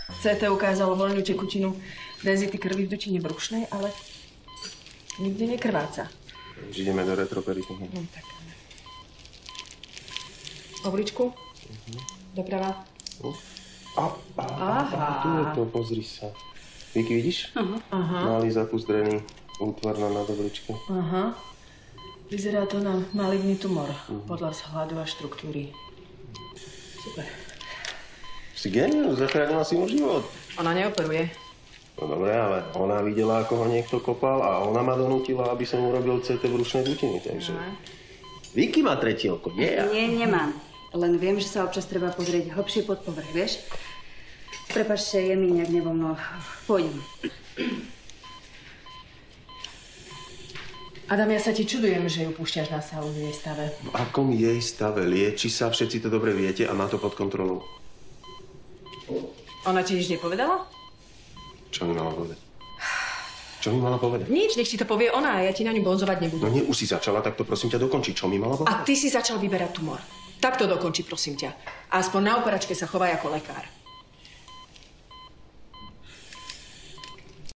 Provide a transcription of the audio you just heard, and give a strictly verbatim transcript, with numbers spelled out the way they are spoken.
cé té ukázalo voľnú tekutinu denzity krvi v dutine brušnej, ale nikde nekrváca. Už ideme do retroperitomu. No tak. Obličku? Uh-huh. Doprava. Uh. A, a, Aha. A tu je to, pozri sa. Vicky, vidíš? Uh-huh. Aha. Malý zapuzdrený útvar na nadobličke. Aha. Vyzerá to na maligný tumor, uh-huh. podľa vzhľadu a štruktúry. Super. Si génius, zachránila si mu život. Ona neoperuje. No dobre, ale ona videla, ako ho niekto kopal a ona ma donútila, aby som urobil cé té brušnej dutiny, takže... Uh-huh. Vicky má tretie oko, nie ja. Nie, nemám. Len viem, že sa občas treba pozrieť hlbšie pod povrch, vieš? Prepáčte, je mi nejak nevoľno. Pôjdem. Adam, ja sa ti čudujem, že ju púšťaš na sálu v jej stave. V akom jej stave? Lieči sa, všetci to dobre viete a má to pod kontrolou. Ona ti nič nepovedala? Čo mi mala povedať? Čo mi mala povedať? Nič, nech ti to povie ona a ja ti na ňu bonzovať nebudem. No nie, už si začala, tak to prosím ťa dokončí. Čo mi mala povedať? A ty si začal vyberať tumor. Tak to dokončí, prosím ťa. A aspoň na operačke sa chovaj ako lekár.